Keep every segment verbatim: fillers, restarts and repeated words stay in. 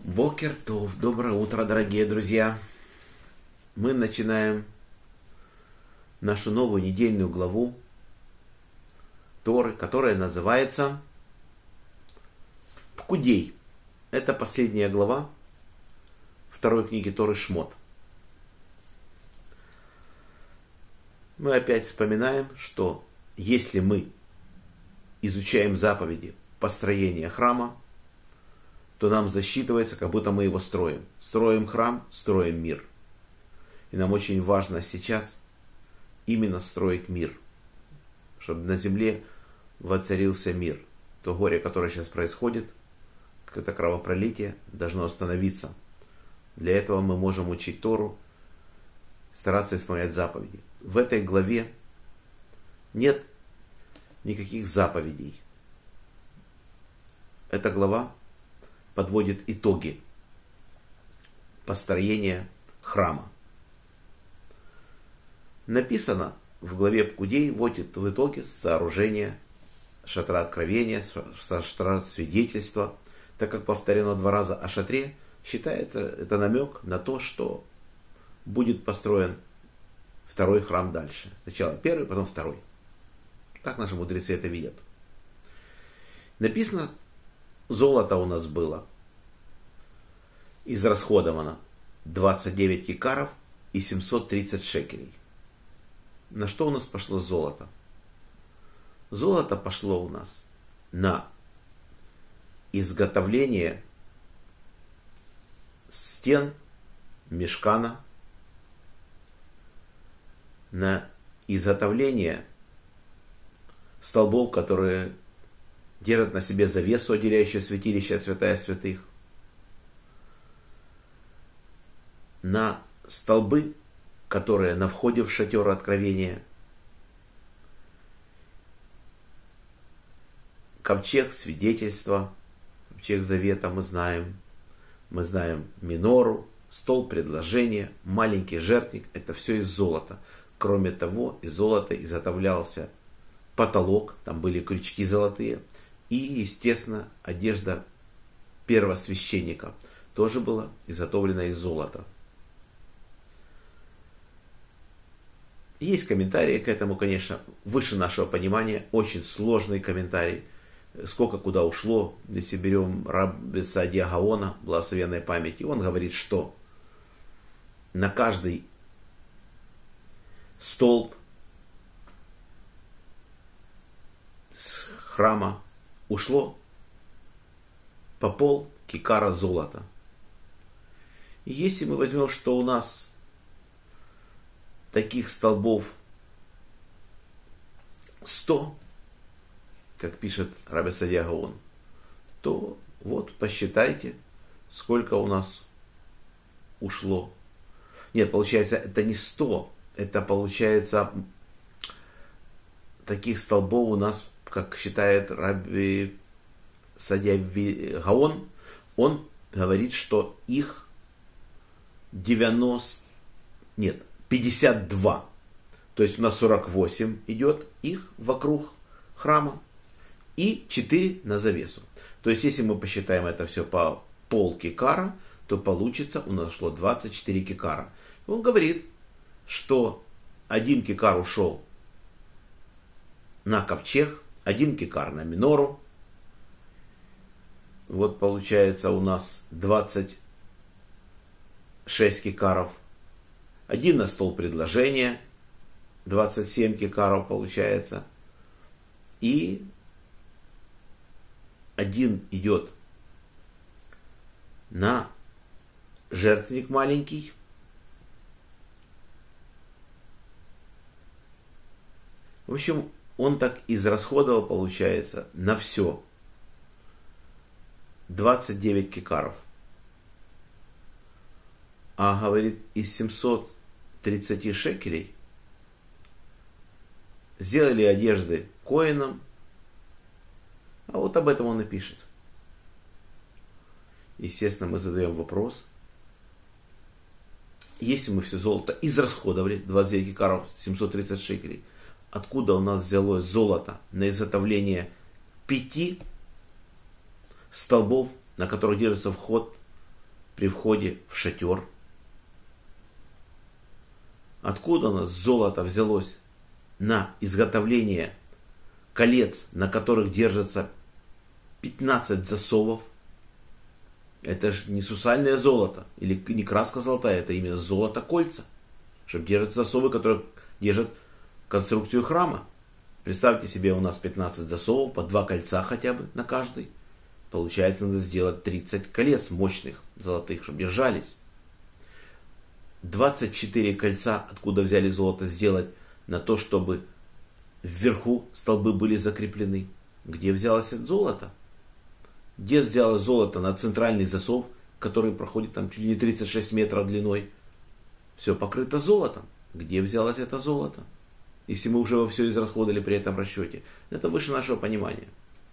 Бокер Тов, доброе утро, дорогие друзья. Мы начинаем нашу новую недельную главу Торы, которая называется Пкудей. Это последняя глава второй книги Торы Шмот. Мы опять вспоминаем, что если мы изучаем заповеди построения храма, то нам засчитывается, как будто мы его строим. Строим храм, строим мир. И нам очень важно сейчас именно строить мир. Чтобы на земле воцарился мир. То горе, которое сейчас происходит, это кровопролитие, должно остановиться. Для этого мы можем учить Тору, стараться исполнять заповеди. В этой главе нет никаких заповедей. Эта глава подводит итоги построения храма. Написано в главе Пкудей, вводит в итоге сооружение шатра откровения, шатра свидетельства. Так как повторено два раза о шатре, считается это намек на то, что будет построен второй храм дальше. Сначала первый, потом второй. Так наши мудрецы это видят. Написано, золото у нас было израсходовано двадцать девять кикаров и семьсот тридцать шекелей. На что у нас пошло золото? Золото пошло у нас на изготовление стен мешкана, на изготовление столбов, которые держат на себе завесу, отделяющую святилище от святая святых, на столбы, которые на входе в шатер откровения, ковчег свидетельства, ковчег завета мы знаем, мы знаем минору, стол предложения, маленький жертвенник, это все из золота. Кроме того, из золота изготовлялся потолок, там были крючки золотые, и, естественно, одежда первосвященника тоже была изготовлена из золота. Есть комментарии к этому, конечно, выше нашего понимания, очень сложный комментарий. Сколько куда ушло, если берем Рабби Саадия Гаона, благословенной памяти, он говорит, что на каждый столб с храма ушло по пол кикара золота. И если мы возьмем, что у нас таких столбов сто, как пишет Рабби Саадия Гаон, то вот посчитайте, сколько у нас ушло. Нет, получается, это не сто, это получается таких столбов у нас, как считает Рабби Саадия Гаон, он говорит, что их девяносто, нет, пятьдесят два. То есть у нас сорок восемь идет их вокруг храма и четыре на завесу. То есть если мы посчитаем это все по пол кикара, то получится у нас шло двадцать четыре кикара. Он говорит, что один кикар ушел на ковчег, один кикар на минору. Вот получается у нас двадцать шесть кикаров. Один на стол предложения, двадцать семь кикаров получается. И один идет на жертвенник маленький. В общем, он так израсходовал, получается, на все двадцать девять кикаров. А говорит, из семисот тридцати шекелей сделали одежды коинам. А вот об этом он и пишет. Естественно, мы задаем вопрос. Если мы все золото израсходовали, двадцать девять кикаров, семьсот тридцать шекелей, откуда у нас взялось золото на изготовление пяти столбов, на которых держится вход при входе в шатер. Откуда у нас золото взялось на изготовление колец, на которых держится пятнадцать засовов? Это же не сусальное золото, или не краска золотая, это именно золото-кольца, чтобы держать засовы, которые держат конструкцию храма. Представьте себе, у нас пятнадцать засовов, по два кольца хотя бы на каждый. Получается, надо сделать тридцать колец мощных, золотых, чтобы держались. двадцать четыре кольца, откуда взяли золото, сделать на то, чтобы вверху столбы были закреплены. Где взялось это золото? Где взялось золото на центральный засов, который проходит там чуть ли не тридцать шесть метров длиной? Все покрыто золотом. Где взялось это золото? Если мы уже все израсходовали при этом расчете. Это выше нашего понимания.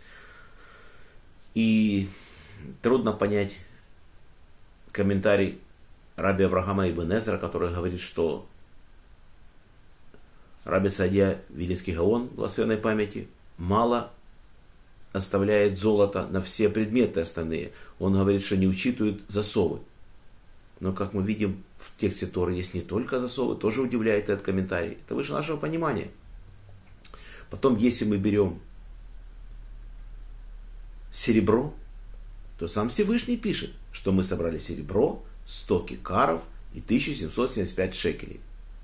И трудно понять комментарий раби Авраама ибн Эзра, который говорит, что раби Саадия Вилинский Гаон, благословенной памяти, мало оставляет золото на все предметы остальные. Он говорит, что не учитывают засовы. Но, как мы видим в тексте Торы, есть не только засовы, тоже удивляет этот комментарий. Это выше нашего понимания. Потом, если мы берем серебро, то сам Всевышний пишет, что мы собрали серебро, сто кикаров и тысяча семьсот семьдесят пять шекелей.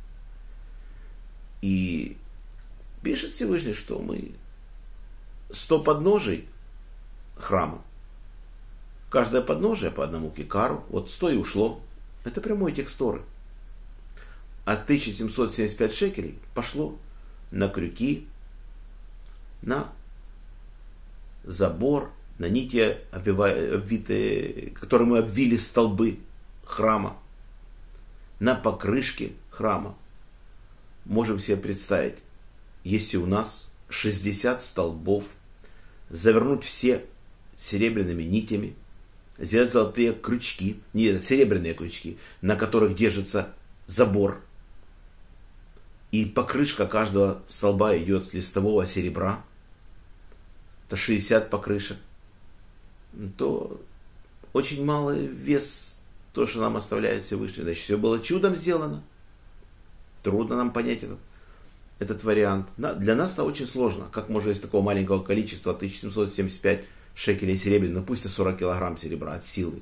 И пишет Всевышний, что мы сто подножий храма, каждое подножие по одному кикару, вот сто и ушло. Это прямой текст Торы. А тысяча семьсот семьдесят пять шекелей пошло на крюки, на забор, на нити, обвитые, которыми мы обвили столбы храма, на покрышки храма. Можем себе представить, если у нас шестьдесят столбов, завернуть все серебряными нитями, сделать золотые крючки, нет, серебряные крючки, на которых держится забор, и покрышка каждого столба идет с листового серебра, то шестьдесят покрышек, то очень малый вес, то, что нам оставляет Всевышний. Значит, все было чудом сделано. Трудно нам понять этот, этот вариант. Для нас это очень сложно. Как можно из такого маленького количества тысяча семьсот семьдесят пять шекелей серебряных, ну пусть и сорок килограмм серебра от силы,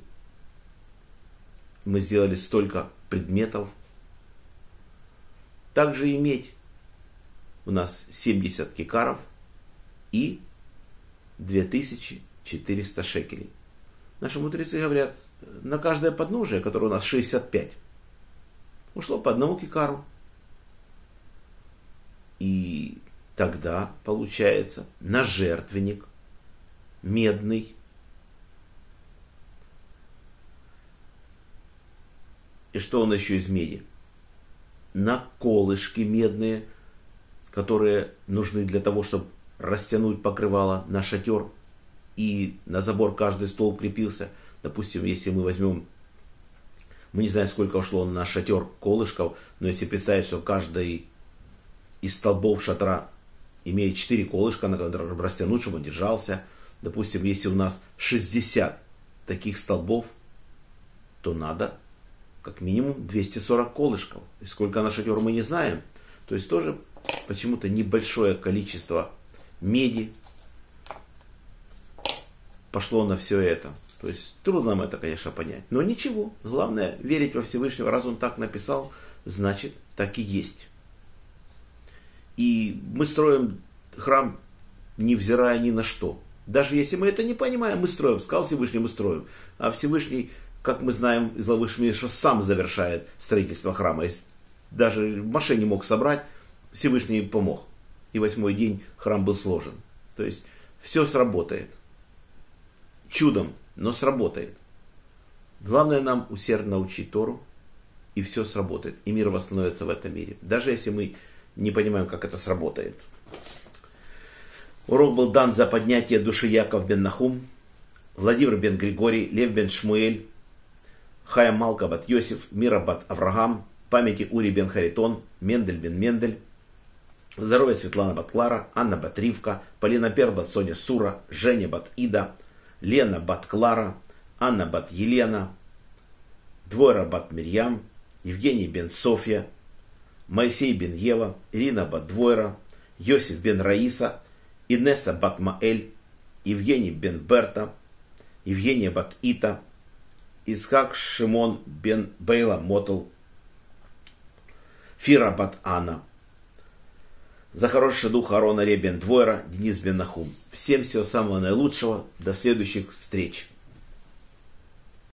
мы сделали столько предметов. Также и медь. У нас семьдесят кикаров и две тысячи четыреста шекелей. Наши мудрецы говорят, на каждое подножие, которое у нас шестьдесят пять, ушло по одному кикару. И тогда получается на жертвенник медный, и что он еще из меди? На колышки медные, которые нужны для того, чтобы растянуть покрывало на шатер, и на забор каждый столб крепился. Допустим, если мы возьмем, мы не знаем, сколько ушло на шатер колышков, но если представить, что каждый из столбов шатра имеет четыре колышка, на которые растянуть, чтобы он держался. Допустим, если у нас шестьдесят таких столбов, то надо как минимум двести сорок колышков. И сколько на шатер мы не знаем. То есть тоже почему-то небольшое количество меди пошло на все это. То есть трудно нам это, конечно, понять. Но ничего. Главное верить во Всевышнего. Раз он так написал, значит так и есть. И мы строим храм, невзирая ни на что. Даже если мы это не понимаем, мы строим. Сказал Всевышний, мы строим. А Всевышний, как мы знаем из главы Шмини, что сам завершает строительство храма. Если даже Моше не мог собрать, Всевышний помог. И восьмой день храм был сложен. То есть все сработает. Чудом, но сработает. Главное нам усердно учить Тору, и все сработает. И мир восстановится в этом мире. Даже если мы не понимаем, как это сработает. Урок был дан за поднятие души Яков бен Нахум, Владимир бен Григорий, Лев бен Шмуэль, Хая Малка бат Йосиф, Мира бат Авраам, памяти Ури бен Харитон, Мендель бен Мендель, здоровья Светлана бат Клара, Анна бат Ривка, Полина Пер бат Соня Сура, Женя бат Ида, Лена бат Клара, Анна бат Елена, Двойра бат Мирьям, Евгений бен Софья, Моисей бен Ева, Ирина бат Двойра, Йосиф бен Раиса, Инесса бат Маэль, Евгений бен Берта, Евгения бат Ита, Исхак Шимон бен Бейла Мотл, Фира бат Анна. За хороший дух Арона Ребен Двойра, Денис бен Нахум. Всем всего самого наилучшего. До следующих встреч.